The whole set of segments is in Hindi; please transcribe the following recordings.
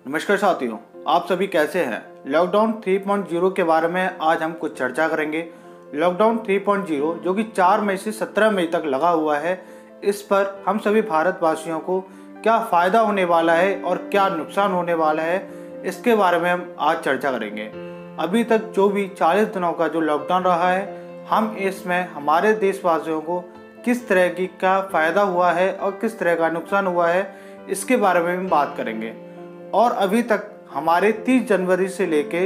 नमस्कार साथियों, आप सभी कैसे हैं। लॉकडाउन 3.0 के बारे में आज हम कुछ चर्चा करेंगे। लॉकडाउन 3.0 जो कि 4 मई से 17 मई तक लगा हुआ है, इस पर हम सभी भारतवासियों को क्या फ़ायदा होने वाला है और क्या नुकसान होने वाला है, इसके बारे में हम आज चर्चा करेंगे। अभी तक जो भी 40 दिनों का जो लॉकडाउन रहा है, हम इसमें हमारे देशवासियों को किस तरह की क्या फ़ायदा हुआ है और किस तरह का नुकसान हुआ है, इसके बारे में हम बात करेंगे। और अभी तक हमारे 30 जनवरी से लेके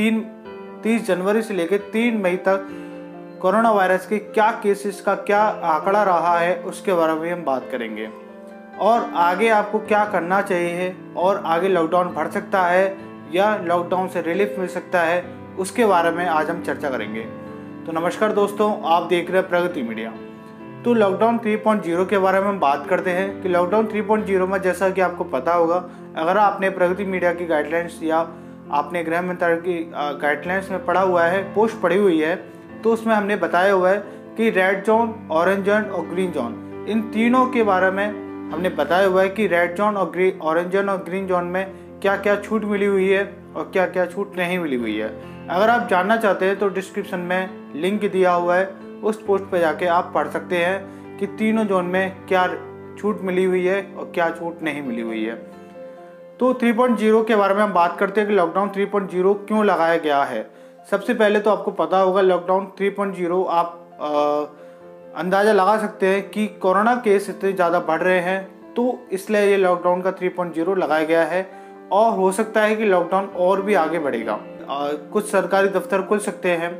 3 मई तक कोरोना वायरस के क्या केसेस का क्या आंकड़ा रहा है, उसके बारे में हम बात करेंगे। और आगे आपको क्या करना चाहिए और आगे लॉकडाउन बढ़ सकता है या लॉकडाउन से रिलीफ मिल सकता है, उसके बारे में आज हम चर्चा करेंगे। तो नमस्कार दोस्तों, आप देख रहे हैं प्रगति मीडिया। तो लॉकडाउन 3.0 के बारे में हम बात करते हैं कि लॉकडाउन 3.0 में जैसा कि आपको पता होगा, अगर आपने प्रगति मीडिया की गाइडलाइंस या आपने गृह मंत्रालय की गाइडलाइंस में पढ़ा हुआ है, पोस्ट पढ़ी हुई है, तो उसमें हमने बताया हुआ है कि रेड जोन, ऑरेंज जोन और ग्रीन जोन, इन तीनों के बारे में हमने बताया हुआ है कि रेड जोन और ऑरेंज जोन और ग्रीन जोन में क्या क्या छूट मिली हुई है और क्या क्या छूट नहीं मिली हुई है। अगर आप जानना चाहते हैं तो डिस्क्रिप्शन में लिंक दिया हुआ है, उस पोस्ट पर जाके आप पढ़ सकते हैं कि तीनों जोन में क्या छूट मिली हुई है और क्या छूट नहीं मिली हुई है। तो 3.0 के बारे में हम बात करते हैं कि लॉकडाउन 3.0 क्यों लगाया गया है। सबसे पहले तो आपको पता होगा लॉकडाउन 3.0 आप अंदाज़ा लगा सकते हैं कि कोरोना केस इतने ज़्यादा बढ़ रहे हैं, तो इसलिए ये लॉकडाउन का 3.0 लगाया गया है। और हो सकता है कि लॉकडाउन और भी आगे बढ़ेगा। कुछ सरकारी दफ्तर खुल सकते हैं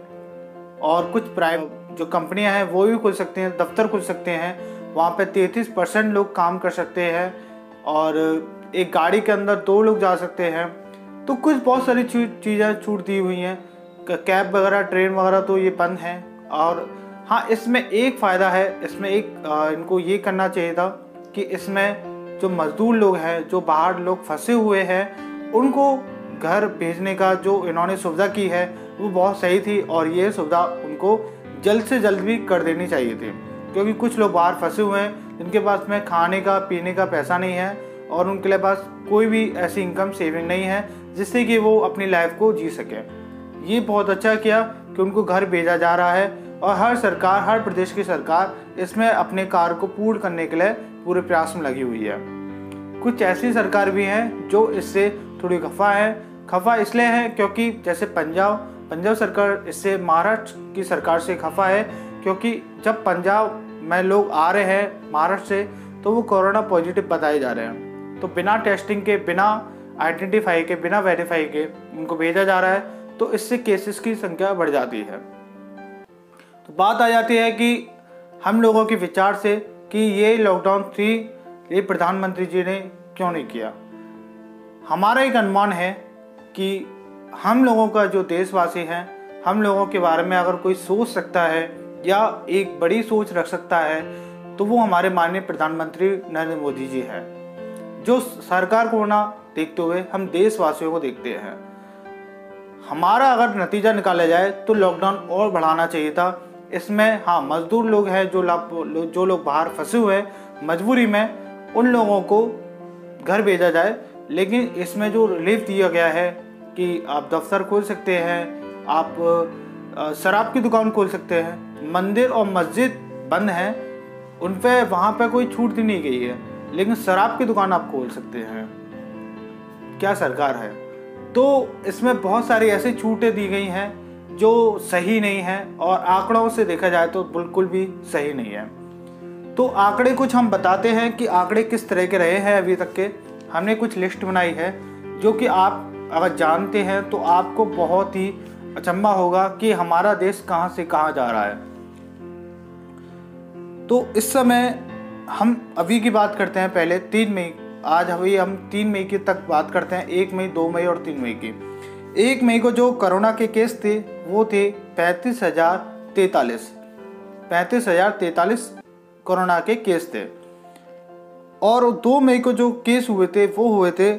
और कुछ प्राइवेट जो कंपनियां हैं वो भी खुल सकते हैं, दफ्तर खुल सकते हैं। वहाँ पे 33% लोग काम कर सकते हैं और एक गाड़ी के अंदर 2 लोग जा सकते हैं। तो कुछ बहुत सारी चीज़ें छूट दी हुई हैं। कैब वगैरह, ट्रेन वगैरह तो ये बंद हैं। और हाँ, इसमें एक फ़ायदा है, इसमें इनको ये करना चाहिए था कि इसमें जो मज़दूर लोग हैं, जो बाहर लोग फंसे हुए हैं, उनको घर भेजने का जो इन्होंने सुविधा की है वो बहुत सही थी। और ये सुविधा उनको जल्द से जल्द भी कर देनी चाहिए थी, क्योंकि कुछ लोग बाहर फंसे हुए हैं जिनके पास में खाने का पीने का पैसा नहीं है और उनके लिए पास कोई भी ऐसी इनकम सेविंग नहीं है जिससे कि वो अपनी लाइफ को जी सकें। ये बहुत अच्छा किया कि उनको घर भेजा जा रहा है और हर प्रदेश की सरकार इसमें अपने कार्य को पूर्ण करने के लिए पूरे प्रयास में लगी हुई है। कुछ ऐसी सरकार भी हैं जो इससे थोड़ी खफा इसलिए है क्योंकि जैसे पंजाब सरकार इससे महाराष्ट्र की सरकार से खफा है, क्योंकि जब पंजाब में लोग आ रहे हैं महाराष्ट्र से तो वो कोरोना पॉजिटिव बताए जा रहे हैं। तो बिना टेस्टिंग के, बिना आइडेंटिफाई के, बिना वेरीफाई के उनको भेजा जा रहा है, तो इससे केसेस की संख्या बढ़ जाती है। तो बात आ जाती है कि हम लोगों के विचार से कि ये लॉकडाउन 3 ये प्रधानमंत्री जी ने क्यों नहीं किया। हमारा एक अनुमान है कि हम लोगों का जो देशवासी हैं, हम लोगों के बारे में अगर कोई सोच सकता है या एक बड़ी सोच रख सकता है तो वो हमारे माननीय प्रधानमंत्री नरेंद्र मोदी जी हैं, जो सरकार को ना देखते हुए हम देशवासियों को देखते हैं। हमारा अगर नतीजा निकाला जाए तो लॉकडाउन और बढ़ाना चाहिए था। इसमें हाँ, मजदूर लोग हैं, जो लोग बाहर फंसे हुए हैं मजबूरी में, उन लोगों को घर भेजा जाए। लेकिन इसमें जो रिलीफ दिया गया है कि आप दफ्तर खोल सकते हैं, आप शराब की दुकान खोल सकते हैं, मंदिर और मस्जिद बंद हैं, उन पे वहाँ पे कोई छूट दी नहीं गई है, लेकिन शराब की दुकान आप खोल सकते हैं। क्या सरकार है। तो इसमें बहुत सारी ऐसी छूटें दी गई हैं जो सही नहीं है और आंकड़ों से देखा जाए तो बिल्कुल भी सही नहीं है। तो आंकड़े कुछ हम बताते हैं कि आंकड़े किस तरह के रहे हैं अभी तक के। हमने कुछ लिस्ट बनाई है जो कि आप अगर जानते हैं तो आपको बहुत ही अचंभा होगा कि हमारा देश कहां से कहां जा रहा है। तो इस समय हम अभी की बात करते हैं, पहले 3 मई, आज अभी हम 3 मई की तक बात करते हैं, 1 मई, 2 मई और 3 मई की। 1 मई को जो कोरोना के केस थे वो थे 35,043 कोरोना के केस थे। और 2 मई को जो केस हुए थे वो हुए थे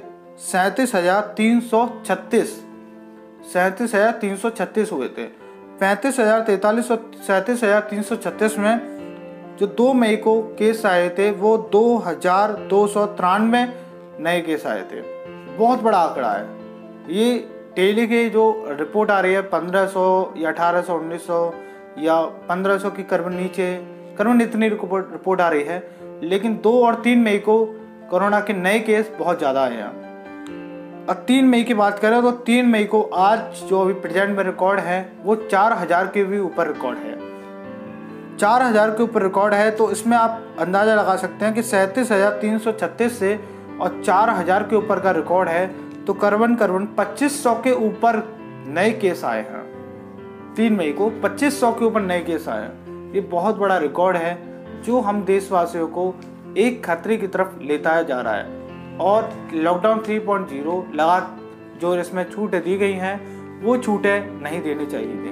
37,336 हुए थे। 35,043 और 37,336 में जो 2 मई को केस आए थे वो 2,293 नए केस आए थे। बहुत बड़ा आंकड़ा है। ये डेली की जो रिपोर्ट आ रही है 1500 या 1800, 1900 या 1500 की करीबन इतनी रिपोर्ट आ रही है। लेकिन 2 और 3 मई को कोरोना के नए केस बहुत ज़्यादा आए हैं। अब 3 मई की बात करें तो 3 मई को आज जो अभी प्रेजेंट में रिकॉर्ड है वो 4000 के भी ऊपर रिकॉर्ड है। 4000 के ऊपर रिकॉर्ड है, तो इसमें आप अंदाज़ा लगा सकते हैं कि 37,336 से और 4000 के ऊपर का रिकॉर्ड है, तो करीबन 2500 के ऊपर नए केस आए हैं। 3 मई को 2500 के ऊपर नए केस आए हैं। ये बहुत बड़ा रिकॉर्ड है जो हम देशवासियों को एक खतरे की तरफ लेता जा रहा है। और लॉकडाउन 3.0 लगा जो इसमें छूटें दी गई हैं वो छूटें नहीं देनी चाहिए थी।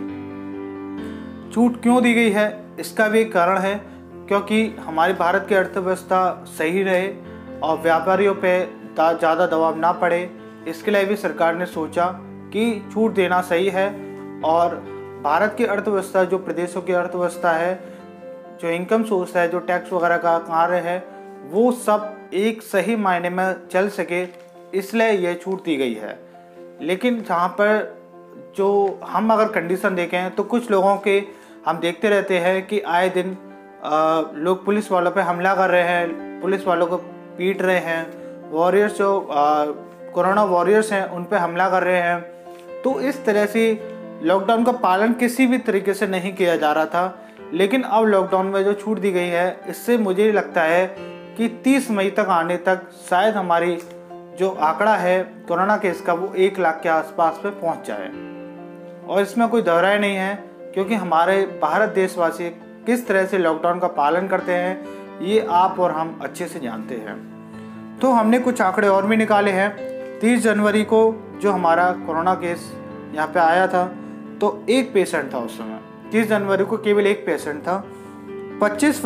छूट क्यों दी गई है इसका भी एक कारण है, क्योंकि हमारे भारत की अर्थव्यवस्था सही रहे और व्यापारियों पे ज़्यादा दबाव ना पड़े। इसके लिए भी सरकार ने सोचा कि छूट देना सही है। और भारत की अर्थव्यवस्था जो प्रदेशों की अर्थव्यवस्था है, जो इनकम सोर्स है, जो टैक्स वगैरह का कार्य है, वो सब एक सही मायने में चल सके, इसलिए ये छूट दी गई है। लेकिन जहाँ पर जो हम अगर कंडीशन देखें तो कुछ लोगों के हम देखते रहते हैं कि आए दिन लोग पुलिस वालों पे हमला कर रहे हैं, पुलिस वालों को पीट रहे हैं, वॉरियर्स जो कोरोना वॉरियर्स हैं उन पे हमला कर रहे हैं। तो इस तरह से लॉकडाउन का पालन किसी भी तरीके से नहीं किया जा रहा था। लेकिन अब लॉकडाउन में जो छूट दी गई है, इससे मुझे लगता है कि 30 मई तक आने तक शायद हमारी जो आंकड़ा है कोरोना केस का वो 1 लाख के आसपास पे पहुंच जाए। और इसमें कोई दोहराई नहीं है, क्योंकि हमारे भारत देशवासी किस तरह से लॉकडाउन का पालन करते हैं ये आप और हम अच्छे से जानते हैं। तो हमने कुछ आंकड़े और भी निकाले हैं। 30 जनवरी को जो हमारा कोरोना केस यहाँ पे आया था तो एक पेशेंट था उस समय। 30 जनवरी को केवल एक पेशेंट था। 30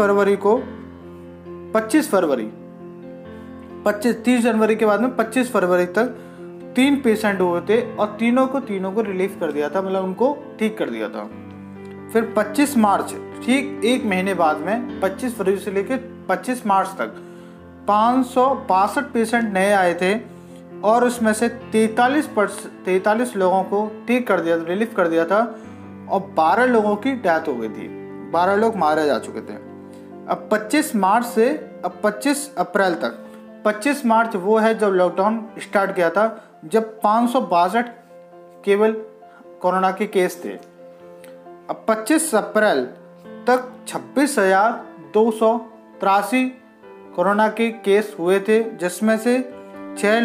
जनवरी के बाद में 25 फरवरी तक 3 पेशेंट हुए थे और तीनों को रिलीफ कर दिया था, मतलब उनको ठीक कर दिया था। फिर 25 मार्च, ठीक एक महीने बाद में 25 फरवरी से लेकर 25 मार्च तक 562 पेशेंट नए आए थे और उसमें से 43 लोगों को ठीक कर दिया, रिलीफ कर दिया था और 12 लोगों की डेथ हो गई थी। 12 लोग मारे जा चुके थे। अब 25 मार्च से अब 25 अप्रैल तक, 25 मार्च वो है जब लॉकडाउन स्टार्ट किया था, जब 562 केवल कोरोना के केस थे। अब 25 अप्रैल तक 26,283 कोरोना के केस हुए थे, जिसमें से 6,000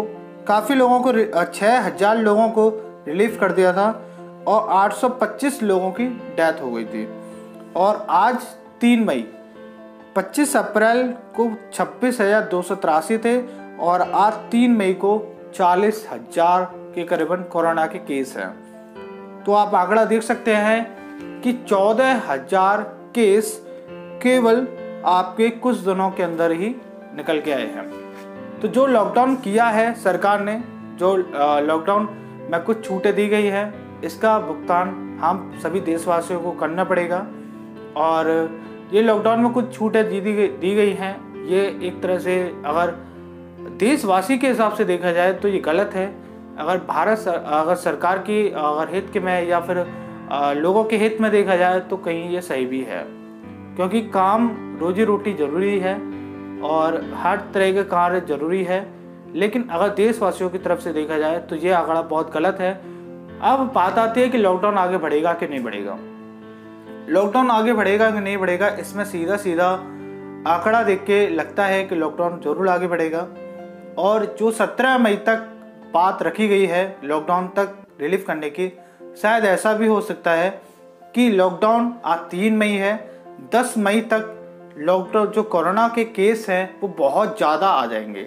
लोगों को रिलीफ कर दिया था और 825 लोगों की डेथ हो गई थी। और आज 3 मई, 25 अप्रैल को 26,283 थे और आज 3 मई को 40,000 के करीबन कोरोना के केस हैं। तो आप आंकड़ा देख सकते हैं कि 14,000 केस केवल आपके कुछ दिनों के अंदर ही निकल के आए हैं। तो जो लॉकडाउन किया है सरकार ने, जो लॉकडाउन में कुछ छूटें दी गई है, इसका भुगतान हम सभी देशवासियों को करना पड़ेगा। और ये लॉकडाउन में कुछ छूटें दी गई हैं, ये एक तरह से अगर देशवासी के हिसाब से देखा जाए तो ये गलत है। अगर सरकार की अगर हित के में या फिर लोगों के हित में देखा जाए तो कहीं ये सही भी है, क्योंकि काम रोजी रोटी ज़रूरी है और हर तरह के कार्य ज़रूरी है। लेकिन अगर देशवासियों की तरफ से देखा जाए तो ये आंकड़ा बहुत गलत है। अब बात आती है कि लॉकडाउन आगे बढ़ेगा कि नहीं बढ़ेगा। लॉकडाउन आगे बढ़ेगा कि नहीं बढ़ेगा, इसमें सीधा आंकड़ा देख के लगता है कि लॉकडाउन जरूर आगे बढ़ेगा। और जो 17 मई तक बात रखी गई है लॉकडाउन तक रिलीफ करने की, शायद ऐसा भी हो सकता है कि लॉकडाउन आज 3 मई है, 10 मई तक लॉकडाउन जो कोरोना के केस हैं वो बहुत ज़्यादा आ जाएंगे,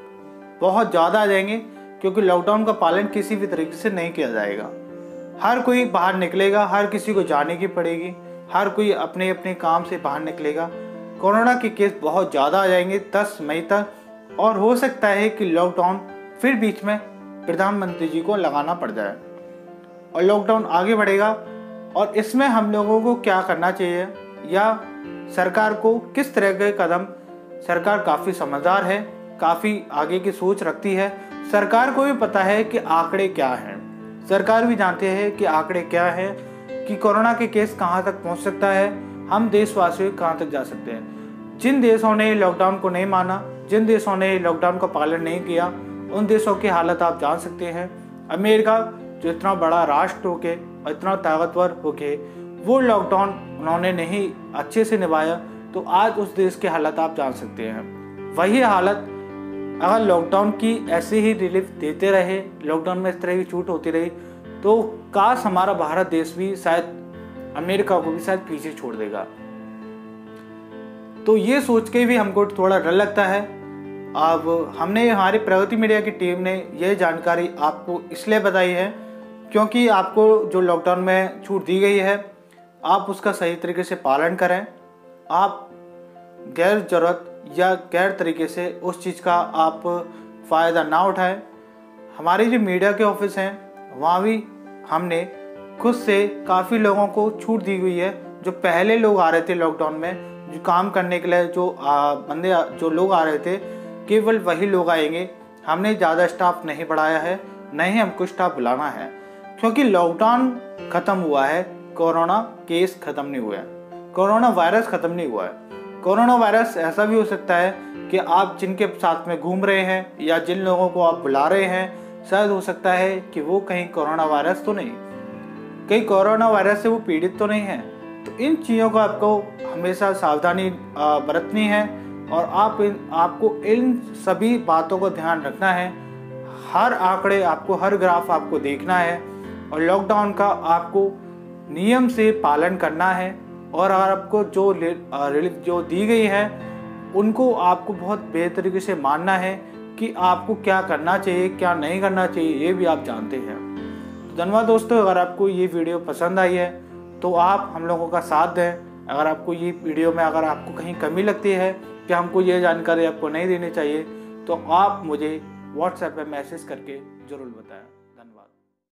क्योंकि लॉकडाउन का पालन किसी भी तरीके से नहीं किया जाएगा। हर कोई बाहर निकलेगा, हर किसी को जाने की पड़ेगी, हर कोई अपने अपने काम से बाहर निकलेगा। कोरोना के केस बहुत ज़्यादा आ जाएंगे 10 मई तक, और हो सकता है कि लॉकडाउन फिर बीच में प्रधानमंत्री जी को लगाना पड़ जाए और लॉकडाउन आगे बढ़ेगा। और इसमें हम लोगों को क्या करना चाहिए या सरकार को किस तरह के कदम, सरकार काफ़ी समझदार है, काफ़ी आगे की सोच रखती है, सरकार को भी पता है कि आंकड़े क्या हैं, सरकार भी जानते हैं कि आंकड़े क्या हैं, कि कोरोना के केस कहां तक पहुंच सकता है, हम देशवासी कहां तक जा सकते हैं। जिन देशों ने लॉकडाउन को नहीं माना, जिन देशों ने लॉकडाउन का पालन नहीं किया, उन देशों की हालत आप जान सकते हैं। अमेरिका जो इतना बड़ा राष्ट्र होके, इतना ताकतवर होके, वो लॉकडाउन उन्होंने नहीं अच्छे से निभाया, तो आज उस देश की हालत आप जान सकते हैं। वही हालत अगर लॉकडाउन की ऐसे ही रिलीफ देते रहे, लॉकडाउन में इस तरह की छूट होती रही, तो काश हमारा भारत देश भी शायद अमेरिका को भी शायद पीछे छोड़ देगा। तो ये सोच के भी हमको थोड़ा डर लगता है। अब हमने हमारी प्रगति मीडिया की टीम ने यह जानकारी आपको इसलिए बताई है क्योंकि आपको जो लॉकडाउन में छूट दी गई है, आप उसका सही तरीके से पालन करें। आप गैर ज़रूरत या गैर तरीके से उस चीज़ का आप फ़ायदा ना उठाएं। हमारी जो मीडिया के ऑफिस हैं वहाँ भी हमने खुद से काफ़ी लोगों को छूट दी हुई है। जो पहले लोग आ रहे थे लॉकडाउन में, जो काम करने के लिए जो लोग आ रहे थे, केवल वही लोग आएंगे। हमने ज़्यादा स्टाफ नहीं बढ़ाया है, नहीं हमको स्टाफ बुलाना है, क्योंकि लॉकडाउन ख़त्म हुआ है, कोरोना केस ख़त्म नहीं हुआ है, कोरोना वायरस ख़त्म नहीं हुआ है। कोरोना वायरस ऐसा भी हो सकता है कि आप जिनके साथ में घूम रहे हैं या जिन लोगों को आप बुला रहे हैं, शायद हो सकता है कि वो कहीं कोरोना वायरस तो नहीं, कहीं कोरोना वायरस से वो पीड़ित तो नहीं है। तो इन चीज़ों को आपको हमेशा सावधानी बरतनी है और आपको इन सभी बातों को ध्यान रखना है। हर आंकड़े आपको, हर ग्राफ आपको देखना है और लॉकडाउन का आपको नियम से पालन करना है। और अगर आपको जो रिलीफ जो दी गई है उनको आपको बहुत बेतरीके से मानना है कि आपको क्या करना चाहिए, क्या नहीं करना चाहिए, ये भी आप जानते हैं। तो धन्यवाद दोस्तों, अगर आपको ये वीडियो पसंद आई है तो आप हम लोगों का साथ दें। अगर आपको ये वीडियो में अगर आपको कहीं कमी लगती है कि हमको ये जानकारी आपको नहीं देनी चाहिए, तो आप मुझे व्हाट्सएप पे मैसेज करके ज़रूर बताएं। धन्यवाद।